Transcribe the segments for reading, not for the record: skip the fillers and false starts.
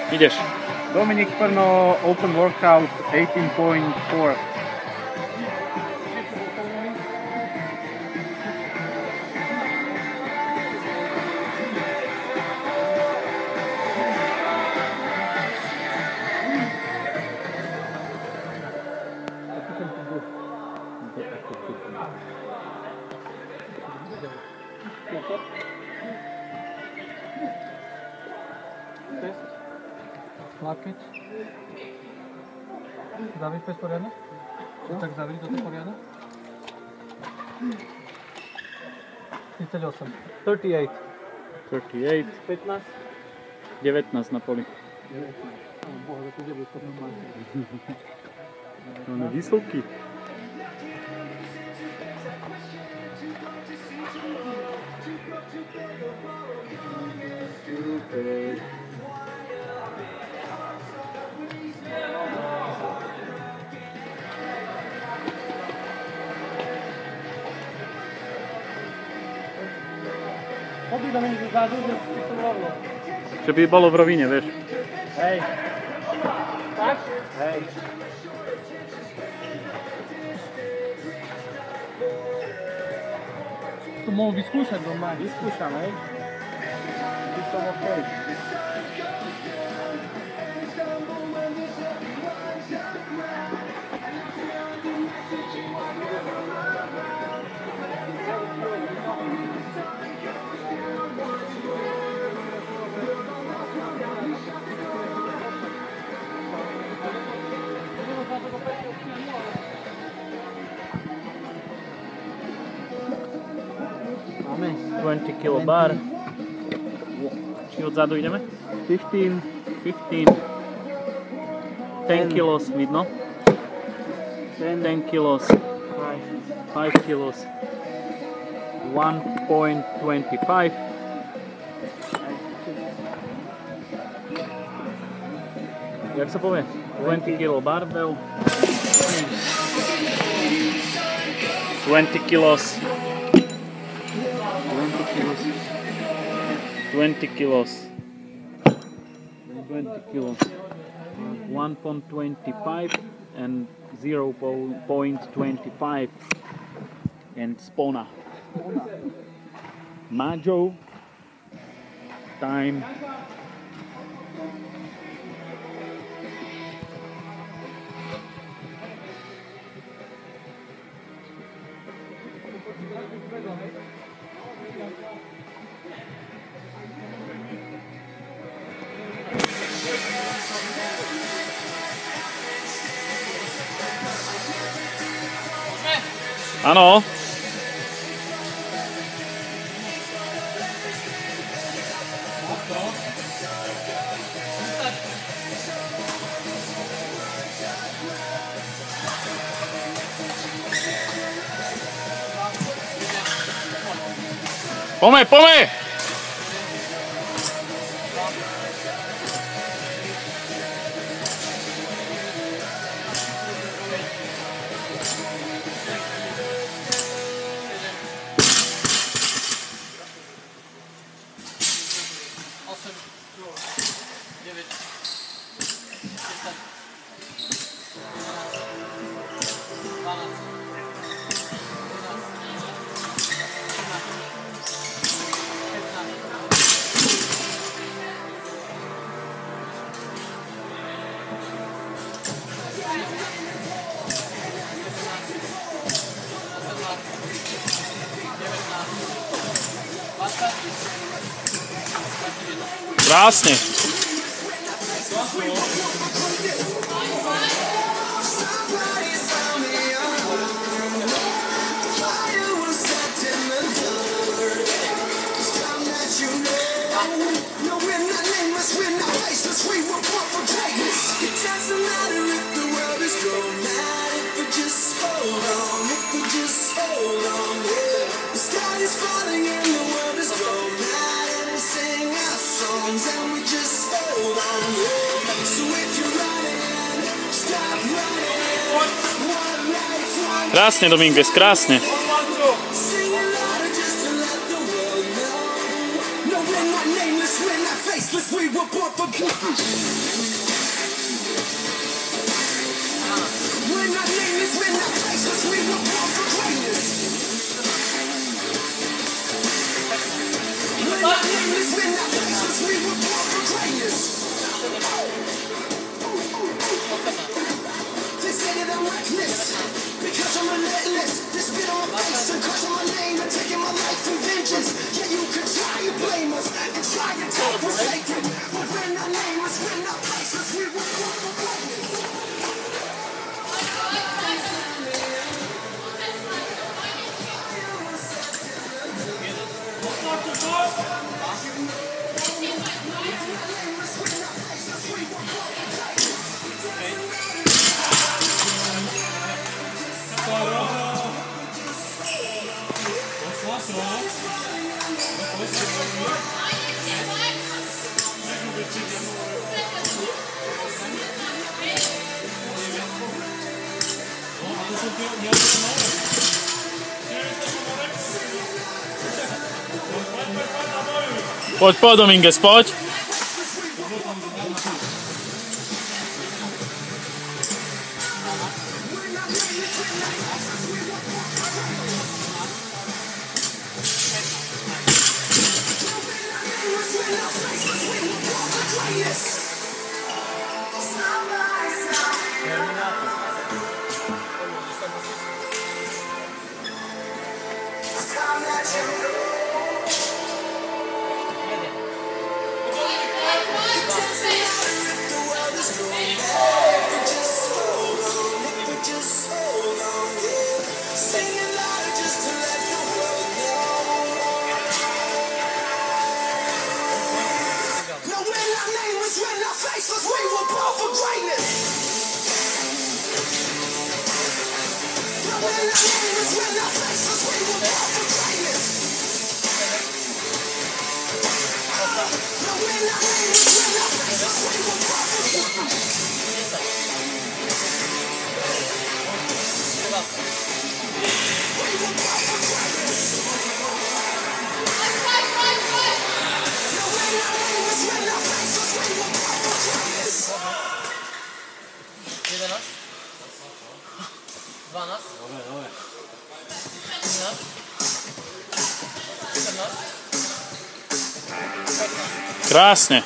Ideš. Dominik Prno, open workout 18.4. Lakeť. Zavri pes poriadne? Tak zavri toto poriadne? 38. 38. 38. 15. 19 na poli. Boha, to bude to normálne. On je vysoký. Chodí do mňa zadu, že som rovno. Že by bolo v rovine, vieš. Hej. Tak? Hej. To mohol vyskúšať doma. Vyskúšam, hej. Ty som okej. Máme 20 kg bar. Či odzadu ideme? 15. 15. 10 kilos vidno. 10 kilos. 5 kilos. 1.25. Jak sa povie? 20 kg barbell. 20 kilos. 20 kilos. 20 kilos. 1.25 and 0.25 and spona. Majo time. Áno. Poďme, poďme! Krásne. Krásne, Dominguez, krásne. Let's we were born for greatness. We're not nameless, we're not faceless, we were born for greatness. We're not nameless, we're not faceless, we were born for greatness. They say that I'm reckless because I'm relentless. They spit on my face and curse on my name and taking my life in vengeance. Yeah, you could try and blame us and try and take us sacred, but we're not nameless, we're not faceless, we were born for greatness. Poď, Dominguez, poď. Krásne.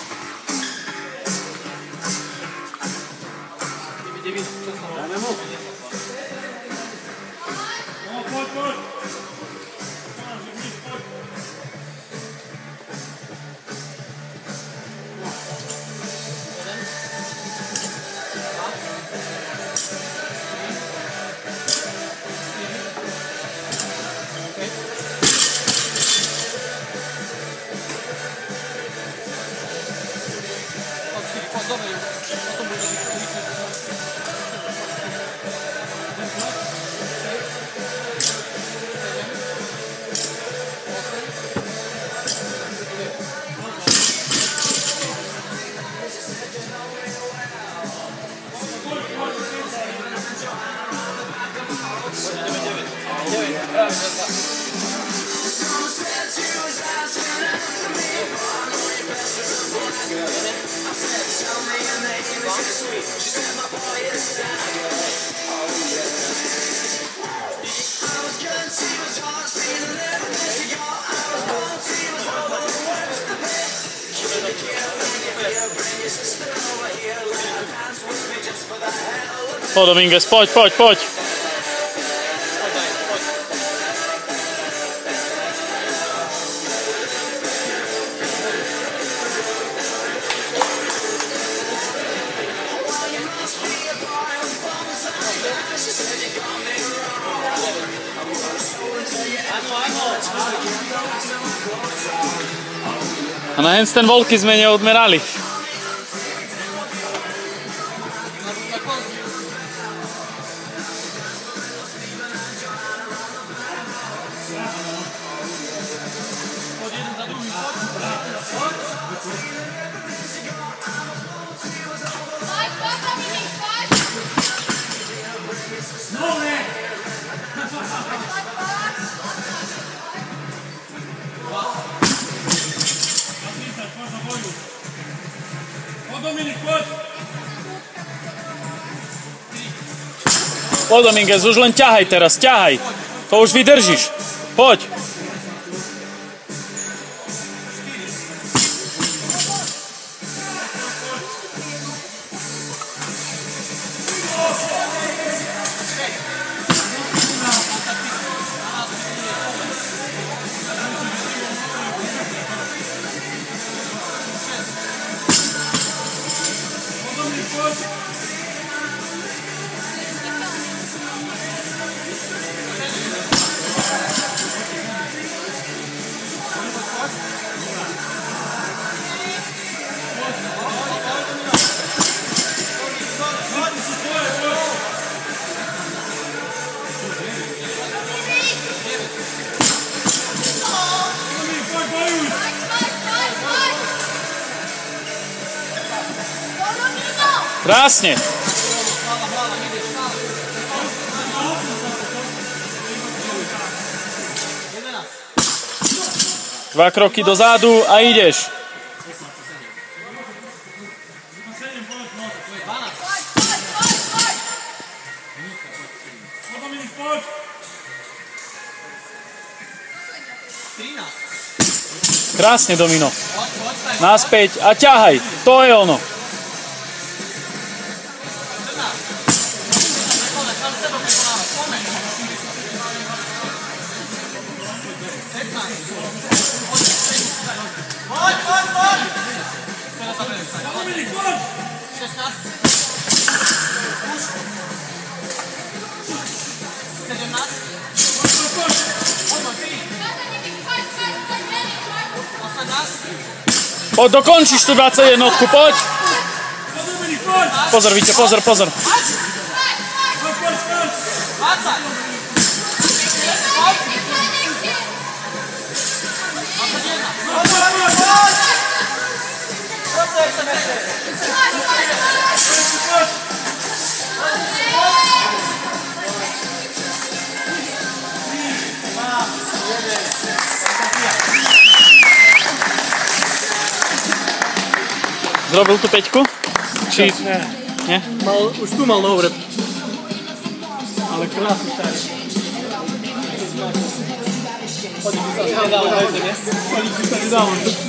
Dominguez, poď. A na ten volky sme neodmerali. Poď Dominguez, už len ťahaj teraz, ťahaj. To už vydržíš. Poď. Krásne. 2 kroky dozadu a ideš. Krásne, Domino. Naspäť a ťahaj. To je ono. Poď, dokončíš tú 21, poď! Pozor, Víťo, pozor, pozor. Zrobil tú 5-ku? Či... Nie? Už tu mal dobre. Ale krásny starý. Chodí by sa nedalo, hejte, nie? Chodí by sa nedalo.